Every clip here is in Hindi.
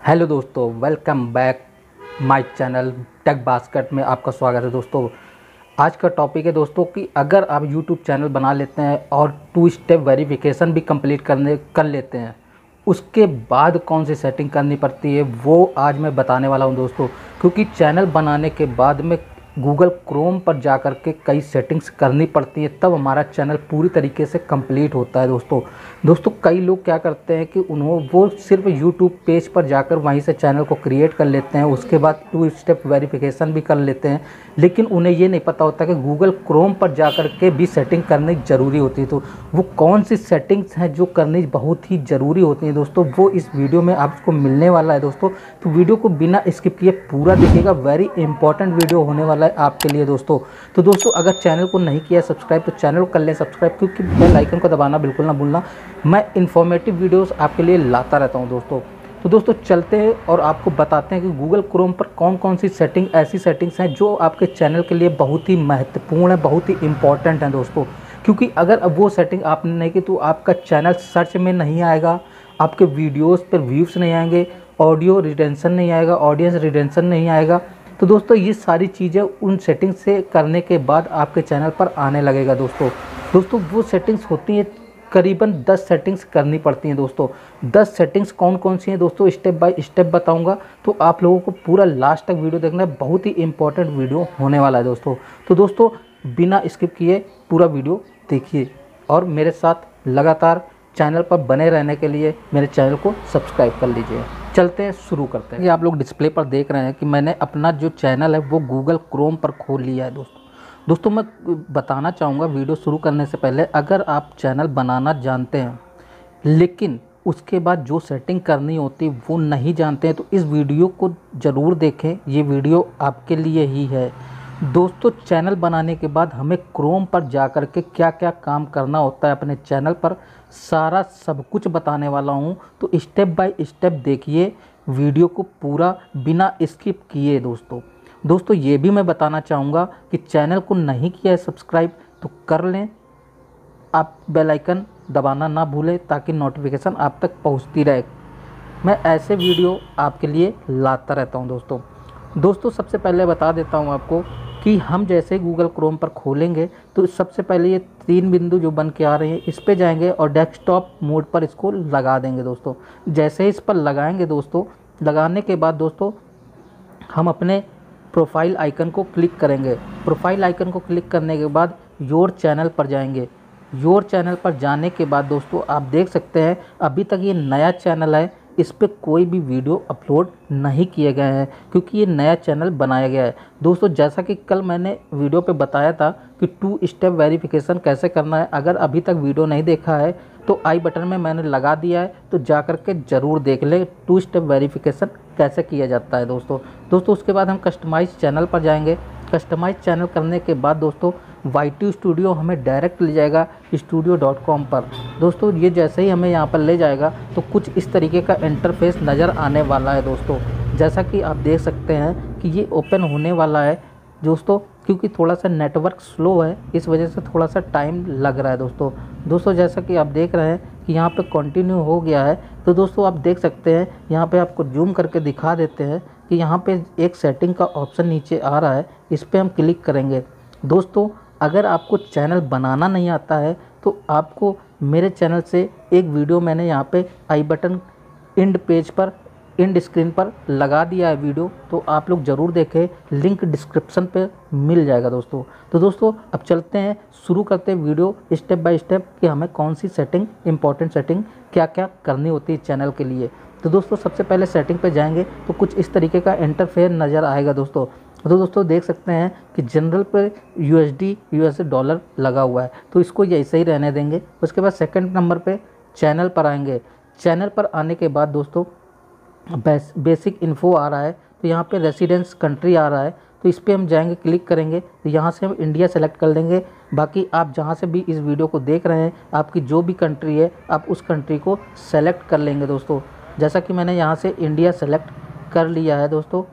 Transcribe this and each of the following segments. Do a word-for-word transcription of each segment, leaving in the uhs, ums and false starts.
हेलो दोस्तों, welcome back my channel tech basket में आपका स्वागत है। दोस्तों आज का टॉपिक है दोस्तों कि अगर आप यूट्यूब चैनल बना लेते हैं और टू स्टेप वेरिफिकेशन भी कंप्लीट करने कर लेते हैं, उसके बाद कौन सी सेटिंग करनी पड़ती है वो आज मैं बताने वाला हूं दोस्तों। क्योंकि चैनल बनाने के बाद में गूगल क्रोम पर जा कर के कई सेटिंग्स करनी पड़ती है, तब हमारा चैनल पूरी तरीके से कंप्लीट होता है दोस्तों। दोस्तों कई लोग क्या करते हैं कि उन्होंने वो सिर्फ यूट्यूब पेज पर जाकर वहीं से चैनल को क्रिएट कर लेते हैं, उसके बाद टू स्टेप वेरिफिकेशन भी कर लेते हैं, लेकिन उन्हें ये नहीं पता होता कि गूगल क्रोम पर जा कर के भी सेटिंग करनी ज़रूरी होती है। तो वो कौन सी सेटिंग्स हैं जो करनी बहुत ही ज़रूरी होती हैं दोस्तों, वो इस वीडियो में आपको मिलने वाला है दोस्तों। तो वीडियो को बिना स्किप किए पूरा देखिएगा, वेरी इंपॉर्टेंट वीडियो होने वाला है आपके लिए दोस्तों। तो दोस्तों अगर चैनल को नहीं किया सब्सक्राइब तो चैनल को कर लें सब्सक्राइब, क्योंकि बेल आइकन को दबाना बिल्कुल ना भूलना। मैं इन्फॉर्मेटिव वीडियोस आपके लिए लाता रहता हूं दोस्तों। तो दोस्तों चलते हैं और आपको बताते हैं कि गूगल क्रोम पर कौन कौन सी सेटिंग ऐसी सेटिंग्स हैं जो आपके चैनल के लिए बहुत ही महत्वपूर्ण है, बहुत ही इंपॉर्टेंट है दोस्तों। क्योंकि अगर अब वो सेटिंग आपने नहीं की तो आपका चैनल सर्च में नहीं आएगा, आपके वीडियोज़ पर व्यूज़ नहीं आएंगे, ऑडियो रिटेंशन नहीं आएगा, ऑडियंस रिटेंशन नहीं आएगा। तो दोस्तों ये सारी चीज़ें उन सेटिंग्स से करने के बाद आपके चैनल पर आने लगेगा दोस्तों। दोस्तों वो सेटिंग्स होती हैं, करीबन दस सेटिंग्स करनी पड़ती हैं दोस्तों। दस सेटिंग्स कौन कौन सी हैं दोस्तों स्टेप बाय स्टेप बताऊंगा, तो आप लोगों को पूरा लास्ट तक वीडियो देखना है, बहुत ही इंपॉर्टेंट वीडियो होने वाला है दोस्तों। तो दोस्तों बिना स्किप किए पूरा वीडियो देखिए और मेरे साथ लगातार चैनल पर बने रहने के लिए मेरे चैनल को सब्सक्राइब कर लीजिए। चलते हैं, शुरू करते हैं। ये आप लोग डिस्प्ले पर देख रहे हैं कि मैंने अपना जो चैनल है वो गूगल क्रोम पर खोल लिया है दोस्तों। दोस्तों मैं बताना चाहूँगा वीडियो शुरू करने से पहले, अगर आप चैनल बनाना जानते हैं लेकिन उसके बाद जो सेटिंग करनी होती वो नहीं जानते हैं तो इस वीडियो को ज़रूर देखें, ये वीडियो आपके लिए ही है दोस्तों। चैनल बनाने के बाद हमें क्रोम पर जा कर के क्या क्या काम करना होता है अपने चैनल पर, सारा सब कुछ बताने वाला हूँ। तो स्टेप बाय स्टेप देखिए वीडियो को पूरा बिना स्किप किए दोस्तों। दोस्तों ये भी मैं बताना चाहूँगा कि चैनल को नहीं किया है सब्सक्राइब तो कर लें, आप बेल आइकन दबाना ना भूलें ताकि नोटिफिकेशन आप तक पहुँचती रहे। मैं ऐसे वीडियो आपके लिए लाता रहता हूँ दोस्तों। दोस्तों सबसे पहले बता देता हूँ आपको कि हम जैसे गूगल क्रोम पर खोलेंगे तो सबसे पहले ये तीन बिंदु जो बन के आ रहे हैं इस पे जाएंगे और डेस्कटॉप मोड पर इसको लगा देंगे दोस्तों। जैसे इस पर लगाएंगे दोस्तों, लगाने के बाद दोस्तों हम अपने प्रोफाइल आइकन को क्लिक करेंगे। प्रोफाइल आइकन को क्लिक करने के बाद योर चैनल पर जाएंगे। योर चैनल पर जाने के बाद दोस्तों आप देख सकते हैं अभी तक ये नया चैनल है, इस पे कोई भी वीडियो अपलोड नहीं किए गए हैं क्योंकि ये नया चैनल बनाया गया है दोस्तों। जैसा कि कल मैंने वीडियो पे बताया था कि टू स्टेप वेरिफिकेशन कैसे करना है, अगर अभी तक वीडियो नहीं देखा है तो आई बटन में मैंने लगा दिया है, तो जा कर के ज़रूर देख ले टू स्टेप वेरिफिकेशन कैसे किया जाता है दोस्तों। दोस्तों उसके बाद हम कस्टमाइज चैनल पर जाएंगे। कस्टमाइज चैनल करने के बाद दोस्तों वाई टी स्टूडियो हमें डायरेक्ट ले जाएगा स्टूडियो डॉट कॉम पर दोस्तों। ये जैसे ही हमें यहाँ पर ले जाएगा तो कुछ इस तरीके का इंटरफेस नज़र आने वाला है दोस्तों। जैसा कि आप देख सकते हैं कि ये ओपन होने वाला है दोस्तों, क्योंकि थोड़ा सा नेटवर्क स्लो है इस वजह से थोड़ा सा टाइम लग रहा है दोस्तों। दोस्तों जैसा कि आप देख रहे हैं कि यहाँ पे कंटिन्यू हो गया है, तो दोस्तों आप देख सकते हैं यहाँ पे आपको जूम करके दिखा देते हैं कि यहाँ पे एक सेटिंग का ऑप्शन नीचे आ रहा है, इस पर हम क्लिक करेंगे। दोस्तों अगर आपको चैनल बनाना नहीं आता है तो आपको मेरे चैनल से एक वीडियो मैंने यहाँ पे आई बटन इंड पेज पर इंड स्क्रीन पर लगा दिया है वीडियो, तो आप लोग ज़रूर देखें, लिंक डिस्क्रिप्शन पे मिल जाएगा दोस्तों। तो दोस्तों अब चलते हैं, शुरू करते हैं वीडियो स्टेप बाय स्टेप कि हमें कौन सी सेटिंग इंपॉर्टेंट सेटिंग क्या क्या करनी होती है चैनल के लिए। तो दोस्तों सबसे पहले सेटिंग पे जाएंगे तो कुछ इस तरीके का इंटरफेयर नज़र आएगा दोस्तों। तो दोस्तों देख सकते हैं कि जनरल पर यूएसडी यूएसए डॉलर लगा हुआ है, तो इसको ऐसे ही रहने देंगे। उसके बाद सेकंड नंबर पे चैनल पर आएंगे। चैनल पर आने के बाद दोस्तों बेस, बेसिक इन्फो आ रहा है, तो यहाँ पे रेसिडेंस कंट्री आ रहा है, तो इस पर हम जाएंगे, क्लिक करेंगे, तो यहाँ से हम इंडिया सेलेक्ट कर लेंगे। बाकी आप जहाँ से भी इस वीडियो को देख रहे हैं आपकी जो भी कंट्री है आप उस कंट्री को सेलेक्ट कर लेंगे दोस्तों। जैसा कि मैंने यहाँ से इंडिया सेलेक्ट कर लिया है दोस्तों,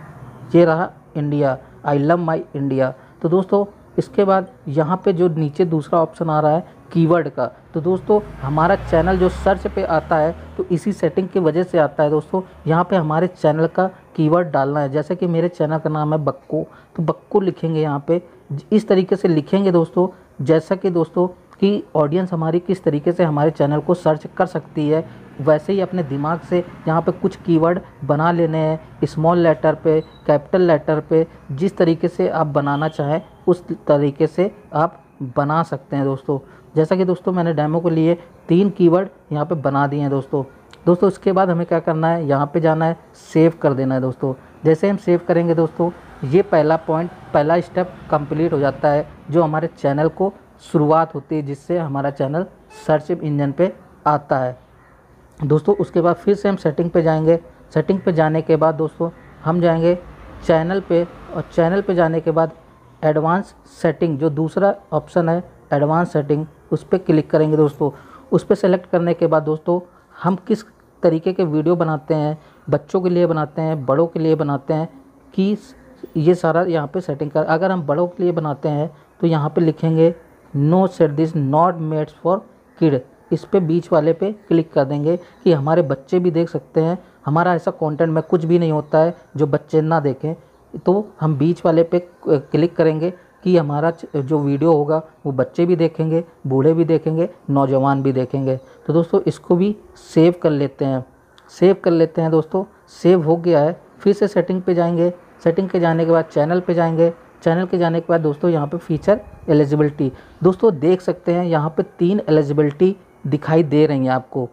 ये रहा India, I love my India. तो दोस्तों इसके बाद यहाँ पे जो नीचे दूसरा ऑप्शन आ रहा है कीवर्ड का। तो दोस्तों हमारा चैनल जो सर्च पे आता है तो इसी सेटिंग की वजह से आता है दोस्तों। यहाँ पे हमारे चैनल का कीवर्ड डालना है, जैसे कि मेरे चैनल का नाम है बक्को, तो बक्को लिखेंगे यहाँ पे, इस तरीके से लिखेंगे दोस्तों, जैसा कि दोस्तों कि ऑडियंस हमारी किस तरीके से हमारे चैनल को सर्च कर सकती है, वैसे ही अपने दिमाग से यहाँ पे कुछ कीवर्ड बना लेने हैं, स्मॉल लेटर पे, कैपिटल लेटर पे, जिस तरीके से आप बनाना चाहें उस तरीके से आप बना सकते हैं दोस्तों। जैसा कि दोस्तों मैंने डेमो के लिए तीन कीवर्ड यहाँ पे बना दिए हैं दोस्तों। दोस्तों इसके बाद हमें क्या करना है, यहाँ पे जाना है, सेव कर देना है दोस्तों। जैसे हम सेव करेंगे दोस्तों, ये पहला पॉइंट, पहला स्टेप कंप्लीट हो जाता है, जो हमारे चैनल को शुरुआत होती है, जिससे हमारा चैनल सर्च इंजन पे आता है दोस्तों। उसके बाद फिर से हम सेटिंग पे जाएंगे। सेटिंग पे जाने के बाद दोस्तों हम जाएंगे चैनल पे, और चैनल पे जाने के बाद एडवांस सेटिंग, जो दूसरा ऑप्शन है एडवांस सेटिंग, उस पर क्लिक करेंगे दोस्तों। उस पर सेलेक्ट करने के बाद दोस्तों हम किस तरीके के वीडियो बनाते हैं, बच्चों के लिए बनाते हैं, बड़ों के लिए बनाते हैं, कि ये सारा यहाँ पे सेटिंग कर। अगर हम बड़ों के लिए बनाते हैं तो यहाँ पे लिखेंगे no set this not made for kid, इस पे बीच वाले पे क्लिक कर देंगे कि हमारे बच्चे भी देख सकते हैं। हमारा ऐसा कंटेंट में कुछ भी नहीं होता है जो बच्चे ना देखें, तो हम बीच वाले पे क्लिक करेंगे कि हमारा जो वीडियो होगा वो बच्चे भी देखेंगे, बूढ़े भी देखेंगे, नौजवान भी देखेंगे। तो दोस्तों इसको भी सेव कर लेते हैं, सेव कर लेते हैं दोस्तों। सेव हो गया है, फिर से सेटिंग पे जाएंगे। सेटिंग के जाने के बाद चैनल पे जाएंगे। चैनल के जाने के बाद दोस्तों यहाँ पे फीचर एलिजिबिलिटी, दोस्तों देख सकते हैं यहाँ पे तीन एलिजिबिलिटी दिखाई दे रही हैं आपको।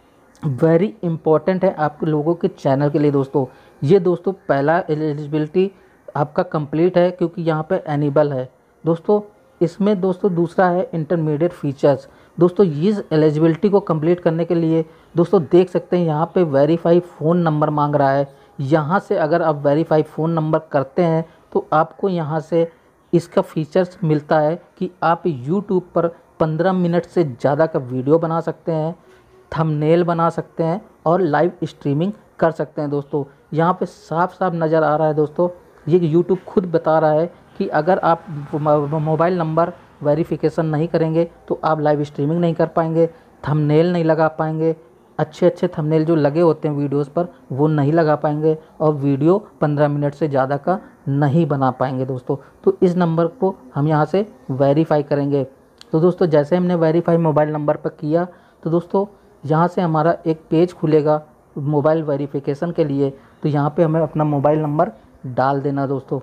वेरी इंपॉर्टेंट है आप लोगों के चैनल के लिए दोस्तों। ये दोस्तों पहला एलिजिबिलिटी आपका कंप्लीट है, क्योंकि यहाँ पे एनेबल है दोस्तों। इसमें दोस्तों दूसरा है इंटरमीडिएट फीचर्स। दोस्तों इस एलिजिबिलिटी को कंप्लीट करने के लिए दोस्तों देख सकते हैं यहाँ पे वेरीफाई फ़ोन नंबर मांग रहा है। यहाँ से अगर आप वेरीफाई फ़ोन नंबर करते हैं तो आपको यहाँ से इसका फीचर्स मिलता है कि आप यूट्यूब पर पंद्रह मिनट से ज़्यादा का वीडियो बना सकते हैं, थंबनेल बना सकते हैं और लाइव स्ट्रीमिंग कर सकते हैं दोस्तों। यहाँ पे साफ साफ नज़र आ रहा है दोस्तों, ये यूट्यूब खुद बता रहा है कि अगर आप मोबाइल नंबर वेरिफिकेशन नहीं करेंगे तो आप लाइव स्ट्रीमिंग नहीं कर पाएंगे, थंबनेल नहीं लगा पाएंगे, अच्छे अच्छे थंबनेल जो लगे होते हैं वीडियोस पर वो नहीं लगा पाएंगे, और वीडियो पंद्रह मिनट से ज़्यादा का नहीं बना पाएंगे दोस्तों। तो इस नंबर को हम यहाँ से वेरीफाई करेंगे। तो दोस्तों जैसे हमने वेरीफाई मोबाइल नंबर पर किया तो दोस्तों यहाँ से हमारा एक पेज खुलेगा मोबाइल वेरिफिकेशन के लिए। तो यहाँ पे हमें अपना मोबाइल नंबर डाल देना दोस्तों।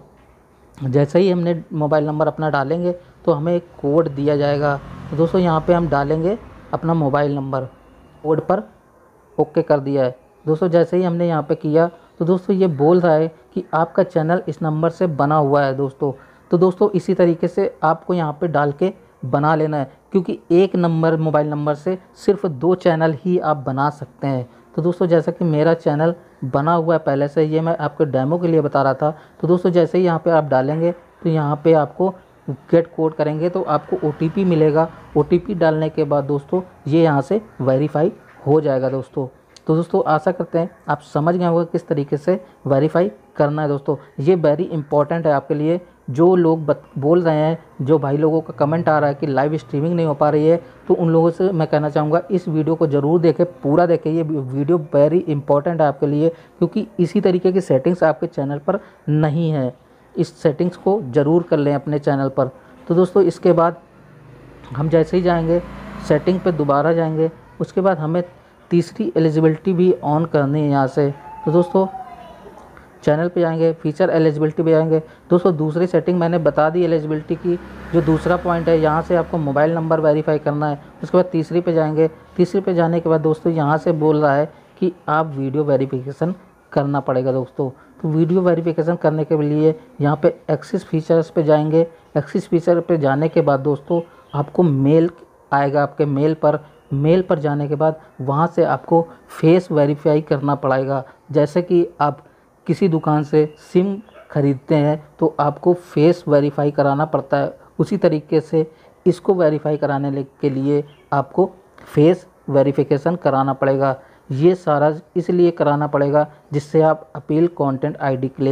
जैसे ही हमने मोबाइल नंबर अपना डालेंगे तो हमें एक कोड दिया जाएगा। तो दोस्तों यहाँ पे हम डालेंगे अपना मोबाइल नंबर, कोड पर ओके कर दिया है दोस्तों। जैसे ही हमने यहाँ पे किया तो दोस्तों ये बोल रहा है कि आपका चैनल इस नंबर से बना हुआ है दोस्तों। तो दोस्तों इसी तरीके से आपको यहाँ पे डाल के बना लेना है, क्योंकि एक नंबर मोबाइल नंबर से सिर्फ दो चैनल ही आप बना सकते हैं। तो दोस्तों जैसा कि मेरा चैनल बना हुआ है पहले से, ये मैं आपको डेमो के लिए बता रहा था। तो दोस्तों जैसे ही यहाँ पे आप डालेंगे तो यहाँ पे आपको गेट कोड करेंगे तो आपको ओ टी पी मिलेगा। ओ टी पी डालने के बाद दोस्तों ये यहाँ से वेरीफाई हो जाएगा दोस्तों। तो दोस्तों आशा करते हैं आप समझ गए होंगे किस तरीके से वेरीफाई करना है दोस्तों। ये वेरी इंपॉर्टेंट है आपके लिए। जो लोग बत, बोल रहे हैं, जो भाई लोगों का कमेंट आ रहा है कि लाइव स्ट्रीमिंग नहीं हो पा रही है, तो उन लोगों से मैं कहना चाहूँगा इस वीडियो को ज़रूर देखें, पूरा देखें। ये वीडियो वेरी इंपॉर्टेंट है आपके लिए, क्योंकि इसी तरीके की सेटिंग्स आपके चैनल पर नहीं है। इस सेटिंग्स को ज़रूर कर लें अपने चैनल पर। तो दोस्तों इसके बाद हम जैसे ही जाएंगे सेटिंग पे दोबारा जाएंगे, उसके बाद हमें तीसरी एलिजिबिलिटी भी ऑन करनी है यहाँ से। तो दोस्तों चैनल पे जाएंगे, फीचर एलिजिबिलिटी पे जाएंगे। दोस्तों दूसरी सेटिंग मैंने बता दी एलिजिबिलिटी की, जो दूसरा पॉइंट है यहाँ से आपको मोबाइल नंबर वेरीफाई करना है। उसके बाद तीसरी पे जाएंगे। तीसरी पे जाने के बाद दोस्तों यहाँ से बोल रहा है कि आप वीडियो वेरिफिकेशन करना पड़ेगा दोस्तों। तो वीडियो वेरिफिकेशन करने के लिए यहाँ पे एक्सिस फीचर्स पे जाएंगे। एक्सिस फीचर पे जाने के बाद दोस्तों आपको मेल आएगा, आपके मेल पर मेल पर जाने के बाद वहाँ से आपको फेस वेरीफाई करना पड़ेगा। जैसे कि आप किसी दुकान से सिम खरीदते हैं तो आपको फेस वेरीफाई कराना पड़ता है, उसी तरीके से इसको वेरीफाई कराने के लिए आपको फेस वेरिफिकेशन कराना पड़ेगा। ये सारा इसलिए कराना पड़ेगा जिससे आप appeal, content ID claim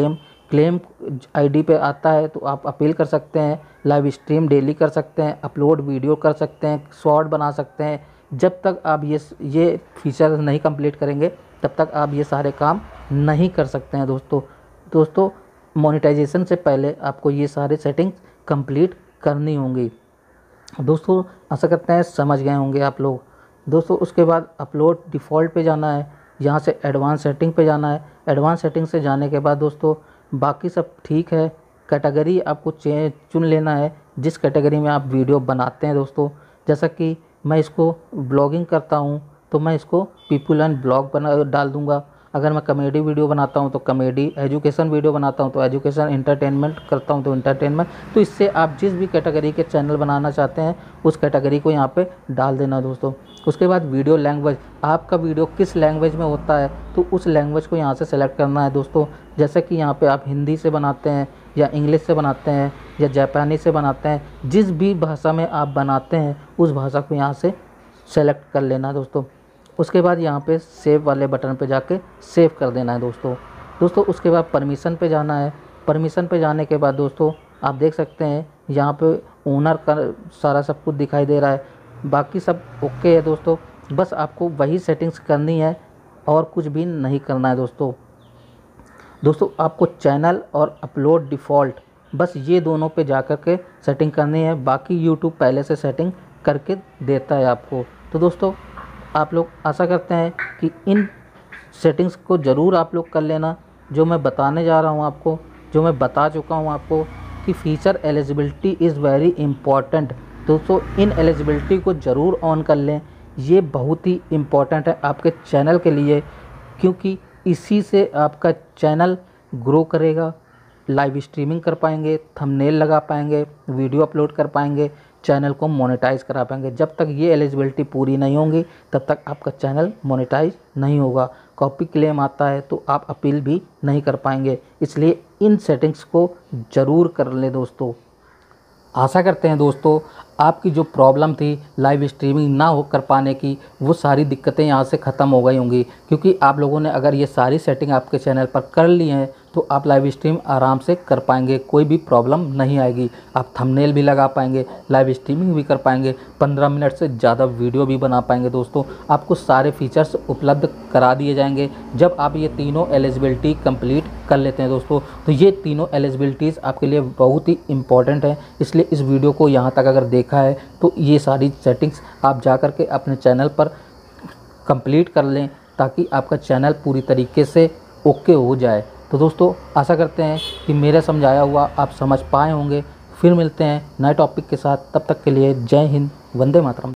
claim ID पे आता है तो आप अपील कर सकते हैं, लाइव स्ट्रीम डेली कर सकते हैं, अपलोड वीडियो कर सकते हैं, शॉर्ट बना सकते हैं। जब तक आप ये ये फीचर नहीं कंप्लीट करेंगे तब तक आप ये सारे काम नहीं कर सकते हैं दोस्तों। दोस्तों मोनेटाइजेशन से पहले आपको ये सारे सेटिंग्स कंप्लीट करनी होंगी। दोस्तों आशा करते हैं समझ गए होंगे आप लोग। दोस्तों उसके बाद अपलोड डिफ़ॉल्ट पे जाना है, यहाँ से एडवांस सेटिंग पे जाना है। एडवांस सेटिंग से जाने के बाद दोस्तों बाकी सब ठीक है। कैटेगरी आपको चे चुन लेना है जिस कैटेगरी में आप वीडियो बनाते हैं दोस्तों। जैसा कि मैं इसको ब्लॉगिंग करता हूँ तो मैं इसको पीपल एंड ब्लॉग बना डाल दूँगा। अगर मैं कॉमेडी वीडियो बनाता हूँ तो कॉमेडी, एजुकेशन वीडियो बनाता हूँ तो एजुकेशन, इंटरटेनमेंट करता हूँ तो इंटरटेनमेंट। तो इससे आप जिस भी कैटेगरी के चैनल बनाना चाहते हैं उस कैटेगरी को यहाँ पे डाल देना दोस्तों। उसके बाद वीडियो लैंग्वेज, आपका वीडियो किस लैंग्वेज में होता है तो उस लैंग्वेज को यहाँ से सेलेक्ट करना है दोस्तों। जैसे कि यहाँ पे आप हिंदी से बनाते हैं या इंग्लिश से बनाते हैं या जापानी से बनाते हैं, जिस भी भाषा में आप बनाते हैं उस भाषा को यहाँ से सेलेक्ट कर लेना दोस्तों। उसके बाद यहाँ पे सेव वाले बटन पे जाके सेव कर देना है दोस्तों। दोस्तों उसके बाद परमिशन पे जाना है। परमिशन पे जाने के बाद दोस्तों आप देख सकते हैं यहाँ पे ओनर का सारा सब कुछ दिखाई दे रहा है, बाकी सब ओके है दोस्तों। बस आपको वही सेटिंग्स करनी है और कुछ भी नहीं करना है दोस्तों। दोस्तों आपको चैनल और अपलोड डिफ़ॉल्ट, बस ये दोनों पे जा कर के सेटिंग करनी है। बाकी यूट्यूब पहले से सेटिंग करके देता है आपको। तो दोस्तों आप लोग आशा करते हैं कि इन सेटिंग्स को ज़रूर आप लोग कर लेना जो मैं बताने जा रहा हूँ आपको, जो मैं बता चुका हूँ आपको कि feature eligibility is very important. दोस्तों इन एलिजिबिलिटी को ज़रूर ऑन कर लें, ये बहुत ही इम्पॉर्टेंट है आपके चैनल के लिए, क्योंकि इसी से आपका चैनल ग्रो करेगा, लाइव स्ट्रीमिंग कर पाएंगे, थंबनेल लगा पाएंगे, वीडियो अपलोड कर पाएंगे, चैनल को मोनेटाइज करा पाएंगे। जब तक ये एलिजिबिलिटी पूरी नहीं होंगी तब तक आपका चैनल मोनेटाइज नहीं होगा। कॉपी क्लेम आता है तो आप अपील भी नहीं कर पाएंगे, इसलिए इन सेटिंग्स को ज़रूर कर लें दोस्तों। आशा करते हैं दोस्तों आपकी जो प्रॉब्लम थी लाइव स्ट्रीमिंग ना हो कर पाने की, वो सारी दिक्कतें यहाँ से ख़त्म हो गई होंगी, क्योंकि आप लोगों ने अगर ये सारी सेटिंग आपके चैनल पर कर ली हैं तो आप लाइव स्ट्रीम आराम से कर पाएंगे, कोई भी प्रॉब्लम नहीं आएगी। आप थंबनेल भी लगा पाएंगे, लाइव स्ट्रीमिंग भी कर पाएंगे, पंद्रह मिनट से ज़्यादा वीडियो भी बना पाएंगे दोस्तों। आपको सारे फीचर्स उपलब्ध करा दिए जाएंगे जब आप ये तीनों एलिजिबिलिटी कंप्लीट कर लेते हैं दोस्तों। तो ये तीनों एलिजिबिलिटीज़ आपके लिए बहुत ही इंपॉर्टेंट हैं, इसलिए इस वीडियो को यहाँ तक अगर देखा है तो ये सारी सेटिंग्स आप जा कर के अपने चैनल पर कंप्लीट कर लें ताकि आपका चैनल पूरी तरीके से ओके हो जाए। तो दोस्तों आशा करते हैं कि मेरा समझाया हुआ आप समझ पाए होंगे। फिर मिलते हैं नए टॉपिक के साथ, तब तक के लिए जय हिंद, वंदे मातरम।